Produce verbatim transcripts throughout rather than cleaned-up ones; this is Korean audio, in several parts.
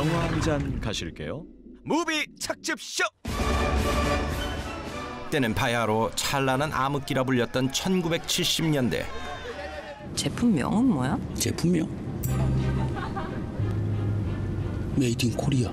영화 한 잔 가실게요. 무비 착즙쇼! 때는 바야흐로 찬란한 암흑기라 불렸던 천구백칠십 년대. 제품명은 뭐야? 제품명? 메이드 인 코리아.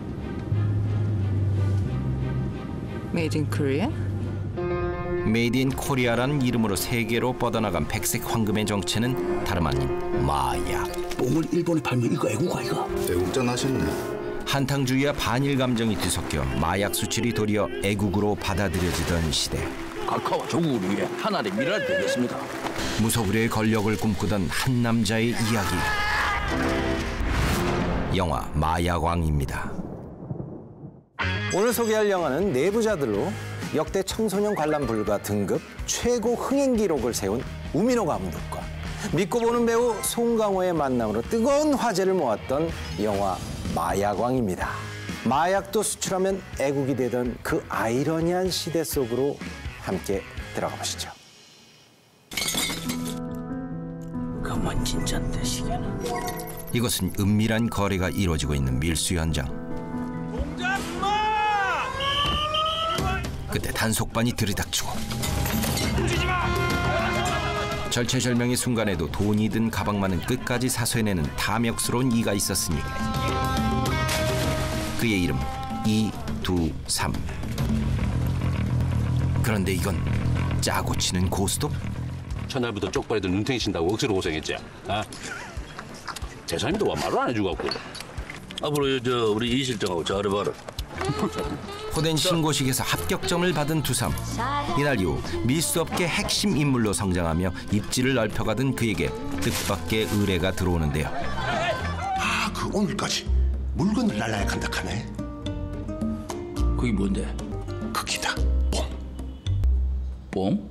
메이드 인 코리아? 메이드 인 코리아라는 이름으로 세계로 뻗어나간 백색 황금의 정체는 다름 아닌 마약. 뽕을 일본에 팔면 이거 애국아 이거. 애국자 나셨네. 한탕주의와 반일 감정이 뒤섞여 마약 수출이 도리어 애국으로 받아들여지던 시대. 각하와 조국을 위해 하나의 미래를 되겠습니다. 무소불위의 권력을 꿈꾸던 한 남자의 이야기. 영화 마약왕입니다. 오늘 소개할 영화는 내부자들로 역대 청소년 관람 불가 등급 최고 흥행 기록을 세운 우민호 감독과 믿고 보는 배우 송강호의 만남으로 뜨거운 화제를 모았던 영화 마약왕입니다. 마약도 수출하면 애국이 되던 그 아이러니한 시대 속으로 함께 들어가 보시죠. 그만 진짠데 시계는. 이것은 은밀한 거래가 이루어지고 있는 밀수 현장. 그때 단속반이 들이닥치고 절체절명의 순간에도 돈이 든 가방만은 끝까지 사수해내는 탐욕스러운 이가 있었으니 그의 이름 이두삼. 그런데 이건 짜고 치는 고스톱? 첫날부터 쪽발이도 눈탱이 친다고 억지로 고생했지. 아? 대사님도 와 말을 안 해주갖고. 앞으로 저 우리 이 실장하고 잘해봐라. 호된 신고식에서 합격점을 받은 두삼. 이날 이후 밀수업계 핵심 인물로 성장하며 입지를 넓혀가던 그에게 뜻밖의 의뢰가 들어오는데요. 아, 그 오늘까지 물건을 날라야 한다 하네. 그게 뭔데? 그 기다. 뽕. 뽕?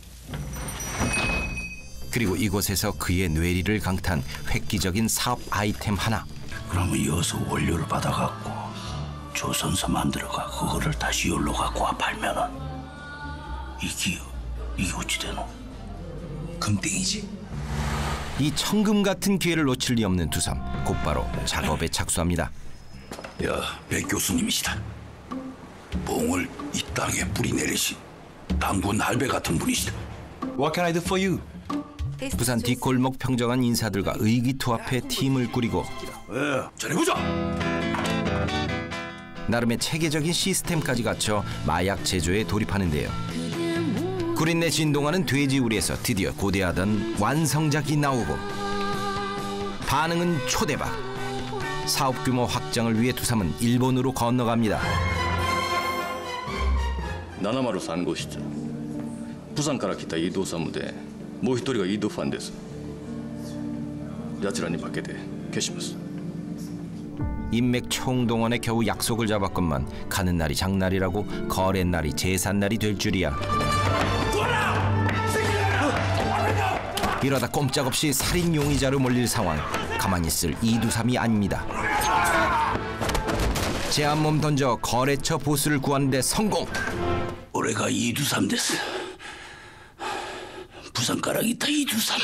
그리고 이곳에서 그의 뇌리를 강탄 획기적인 사업 아이템 하나. 그러면 이어서 원료를 받아갖고 조선서 만들어가 그거를 다시 열로 갖고 와 팔면은 이게 이게 어찌 되노? 금땡이지. 이 천금 같은 기회를 놓칠 리 없는 두삼. 곧바로 작업에 착수합니다. 야, 백 교수님이시다. 뽕을 이 땅에 뿌리내리신 당군 할배 같은 분이시다. What can I do for you? 부산 뒷골목 평정한 인사들과 의기투합해 팀을 꾸리고 에, 잘해보자. 나름의 체계적인 시스템까지 갖춰 마약 제조에 돌입하는데요. 구린내 진동하는 돼지우리에서 드디어 고대하던 완성작이 나오고 반응은 초대박. 사업 규모 확장을 위해 두삼은 일본으로 건너갑니다. 나나마루さん号室釜山から来たイードーサムでもう一人がイードファンです。奴らに負けて消します。 인맥 총동원에 겨우 약속을 잡았건만 가는 날이 장날이라고 거래 날이 제삿날이 될 줄이야. 이러다 꼼짝없이 살인 용의자로 몰릴 상황. 가만히 있을 이두삼이 아닙니다. 제 한 몸 던져 거래처 보스를 구하는데 성공. 올해가 이두삼 됐어. 부산가락 있다 이두삼.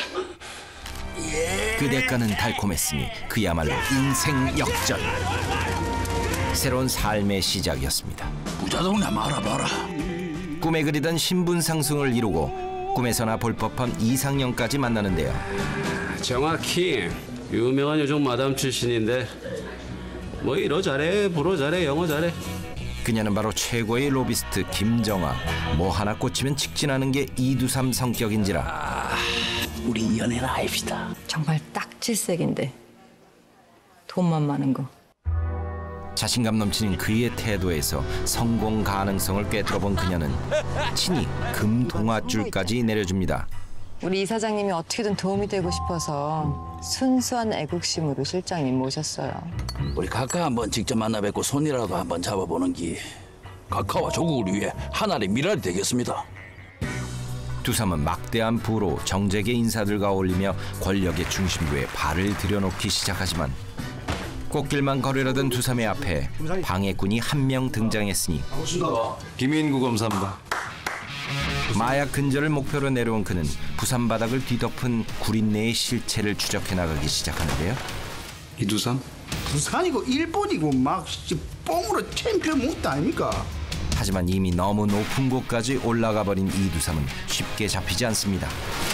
그 대가는 달콤했으니 그야말로 인생 역전. 새로운 삶의 시작이었습니다. 부자동네 말아봐라. 꿈에 그리던 신분 상승을 이루고 꿈에서나 볼 법한 이상형까지 만나는데요. 정확히 유명한 요정 마담 출신인데 뭐 이러 잘해, 불어 잘해, 영어 잘해. 그녀는 바로 최고의 로비스트 김정아. 뭐 하나 꽂히면 직진하는 게 이두삼 성격인지라. 아, 우리 연애는 합시다. 정말 딱 질색인데 돈만 많은 거. 자신감 넘치는 그의 태도에서 성공 가능성을 꿰뚫어본 그녀는 친히 금동아줄까지 내려줍니다. 우리 이사장님이 어떻게든 도움이 되고 싶어서 순수한 애국심으로 실장님 모셨어요. 우리 각하 한번 직접 만나 뵙고 손이라도 한번 잡아보는 게 각하와 조국을 위해 하나의 미랄이 되겠습니다. 두삼은 막대한 부로 정재계 인사들과 어울리며 권력의 중심부에 발을 들여놓기 시작하지만 꽃길만 걸으려던 두삼의 앞에 방해꾼이 한 명 등장했으니 김인구 검사입니다. 마약 근절을 목표로 내려온 그는 부산 바닥을 뒤덮은 구린내의 실체를 추적해 나가기 시작하는데요. 이두삼? 부산이고 일본이고 막 뽕으로 챔피언 못다 아닙니까? 하지만 이미 너무 높은 곳까지 올라가 버린 이두삼은 쉽게 잡히지 않습니다.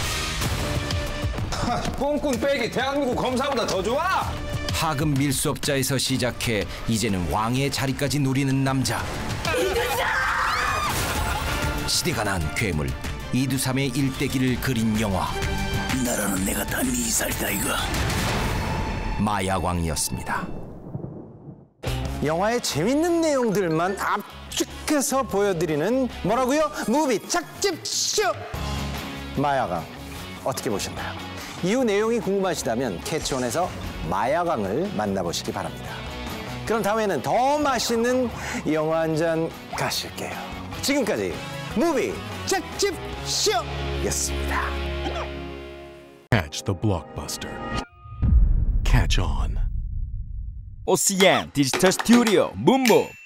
꽁꽁 빼기 대한민국 검사보다 더 좋아. 하급 밀수업자에서 시작해 이제는 왕의 자리까지 누리는 남자. 시대가 난 괴물 이두삼의 일대기를 그린 영화 나라는 내가 다 미살다 이거. 마야광이었습니다. 영화의 재밌는 내용들만 압축해서 보여드리는 뭐라고요? 무비 착즙쇼! 마야광 어떻게 보셨나요? 이후 내용이 궁금하시다면 캐치온에서 마야광을 만나보시기 바랍니다. 그럼 다음에는 더 맛있는 영화 한 잔 가실게요. 지금까지 무비 착즙쇼였습니다. Catch the blockbuster. Catch on. 오씨엔 디지털 스튜디오 문무